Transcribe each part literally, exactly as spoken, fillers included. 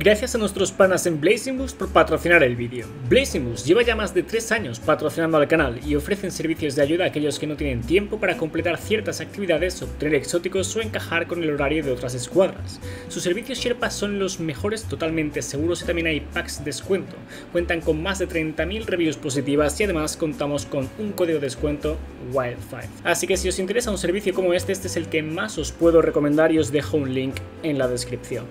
Gracias a nuestros panas en Blazing Boost por patrocinar el vídeo. Blazing Boost lleva ya más de tres años patrocinando al canal y ofrecen servicios de ayuda a aquellos que no tienen tiempo para completar ciertas actividades, obtener exóticos o encajar con el horario de otras escuadras. Sus servicios Sherpa son los mejores, totalmente seguros, y también hay packs de descuento. Cuentan con más de treinta mil reviews positivas y además contamos con un código de descuento Wild cinco. Así que si os interesa un servicio como este, este es el que más os puedo recomendar y os dejo un link en la descripción.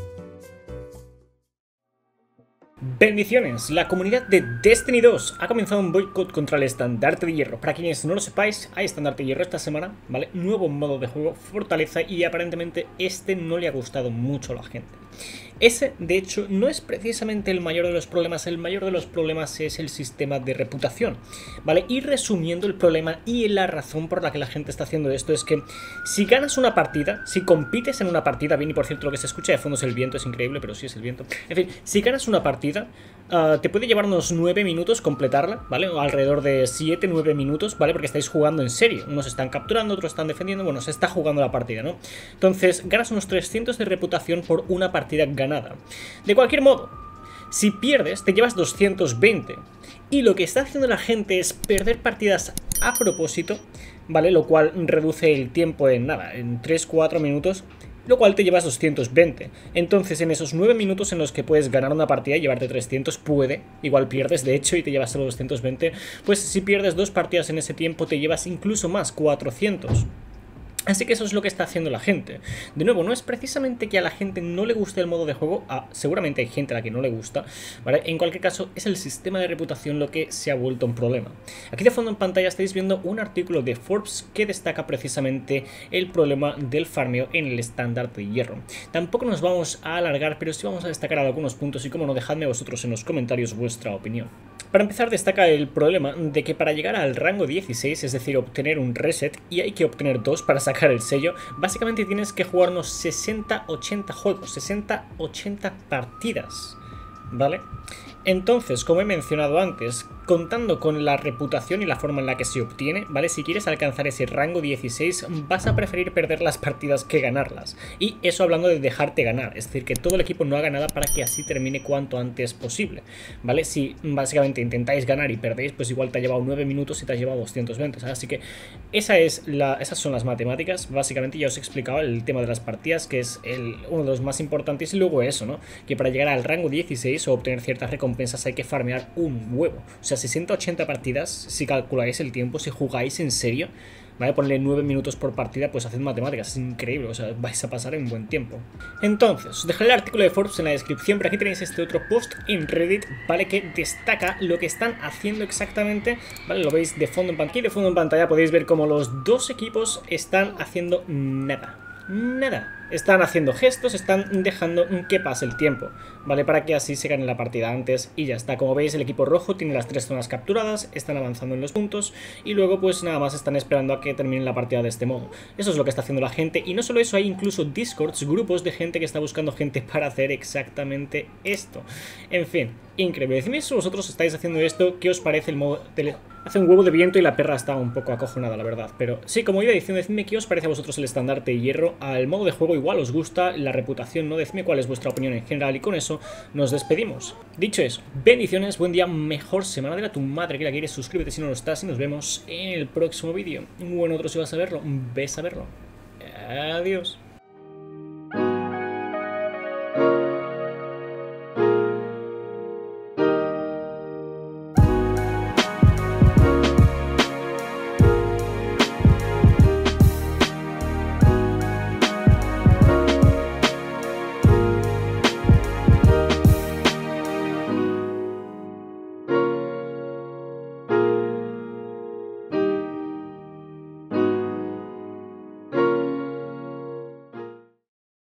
Bendiciones, la comunidad de Destiny dos ha comenzado un boicot contra el estandarte de hierro. Para quienes no lo sepáis, hay estandarte de hierro esta semana, ¿vale? Nuevo modo de juego, fortaleza, y aparentemente este no le ha gustado mucho a la gente. Ese, de hecho, no es precisamente el mayor de los problemas. El mayor de los problemas es el sistema de reputación, ¿vale? Y resumiendo el problema y la razón por la que la gente está haciendo esto es que si ganas una partida, si compites en una partida, bien, y por cierto lo que se escucha de fondo es el viento, es increíble, pero sí es el viento. En fin, si ganas una partida, uh, te puede llevar unos nueve minutos completarla, ¿vale? O alrededor de siete nueve minutos, ¿vale? Porque estáis jugando en serio. Unos están capturando, otros están defendiendo, bueno, se está jugando la partida, ¿no? Entonces, ganas unos trescientos de reputación por una partida ganada. De cualquier modo, si pierdes, te llevas doscientos veinte. Y lo que está haciendo la gente es perder partidas a propósito, ¿vale? Lo cual reduce el tiempo en nada, en tres cuatro minutos, lo cual te llevas doscientos veinte. Entonces, en esos nueve minutos en los que puedes ganar una partida y llevarte trescientos, puede, igual pierdes de hecho y te llevas solo doscientos veinte, pues si pierdes dos partidas en ese tiempo te llevas incluso más, cuatrocientos. Así que eso es lo que está haciendo la gente. De nuevo, no es precisamente que a la gente no le guste el modo de juego, ah, seguramente hay gente a la que no le gusta, ¿vale? En cualquier caso, es el sistema de reputación lo que se ha vuelto un problema. Aquí de fondo en pantalla estáis viendo un artículo de Forbes que destaca precisamente el problema del farmeo en el estandarte de hierro. Tampoco nos vamos a alargar, pero sí vamos a destacar algunos puntos y, como no, dejadme vosotros en los comentarios vuestra opinión. Para empezar, destaca el problema de que para llegar al rango dieciséis, es decir, obtener un reset, y hay que obtener dos para sacar el sello, básicamente tienes que jugar unos sesenta ochenta juegos, sesenta ochenta partidas, ¿vale? Entonces, como he mencionado antes, contando con la reputación y la forma en la que se obtiene, ¿vale? Si quieres alcanzar ese rango dieciséis, vas a preferir perder las partidas que ganarlas. Y eso hablando de dejarte ganar, es decir, que todo el equipo no haga nada para que así termine cuanto antes posible, ¿vale? Si básicamente intentáis ganar y perdéis, pues igual te ha llevado nueve minutos y te has llevado doscientos veinte, ¿sabes? Así que esa es la, esas son las matemáticas. Básicamente ya os he explicado el tema de las partidas, que es el, uno de los más importantes, y luego eso, ¿no? Que para llegar al rango dieciséis o obtener ciertas recompensas hay que farmear un huevo. O sea, sesenta ochenta partidas, si calculáis el tiempo, si jugáis en serio, ¿vale? Ponerle nueve minutos por partida, pues haced matemáticas, es increíble, o sea, vais a pasar en buen tiempo. Entonces, os dejaré el artículo de Forbes en la descripción, pero aquí tenéis este otro post en Reddit, ¿vale? Que destaca lo que están haciendo exactamente, ¿vale? Lo veis de fondo en pantalla, y de fondo en pantalla podéis ver cómo los dos equipos están haciendo nada. Nada, están haciendo gestos, están dejando que pase el tiempo, ¿vale? Para que así se gane la partida antes y ya está. Como veis, el equipo rojo tiene las tres zonas capturadas, están avanzando en los puntos y luego pues nada más están esperando a que termine la partida de este modo. Eso es lo que está haciendo la gente, y no solo eso, hay incluso discords, grupos de gente que está buscando gente para hacer exactamente esto. En fin, increíble. Decidme si vosotros estáis haciendo esto, qué os parece el modo de... Hace un huevo de viento y la perra está un poco acojonada, la verdad. Pero sí, como iba diciendo, decidme qué os parece a vosotros el estandarte de hierro. Al modo de juego igual os gusta, la reputación no. Decidme cuál es vuestra opinión en general y con eso nos despedimos. Dicho eso, bendiciones, buen día, mejor semana de la tu madre que la quieres. Suscríbete si no lo estás y nos vemos en el próximo vídeo. Bueno, otro si vas a verlo, ves a verlo. Adiós.